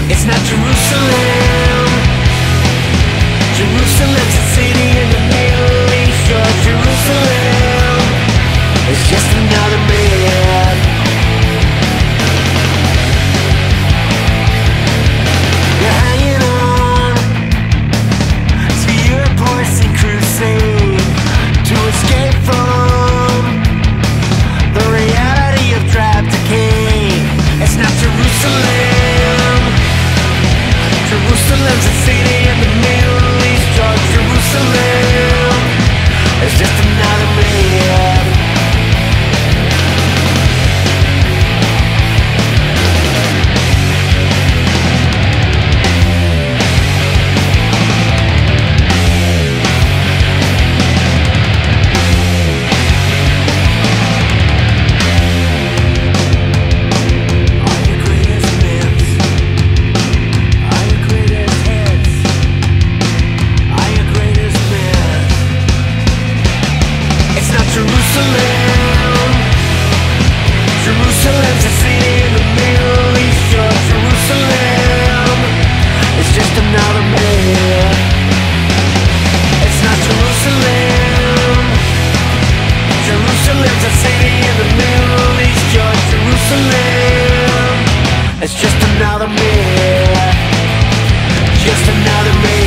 It's not Jerusalem. Jerusalem's a city in the Middle East. Your Jerusalem is just another myth. You're hanging on to your porcine crusade to escape from the reality of drab decay. It's not Jerusalem. Jerusalem's a city in the Middle East. Your Jerusalem is just another myth. Jerusalem's a city in the Middle East. Your Jerusalem is just another myth. It's not Jerusalem. Jerusalem's a city in the Middle East. Your Jerusalem is just another myth. Just another myth.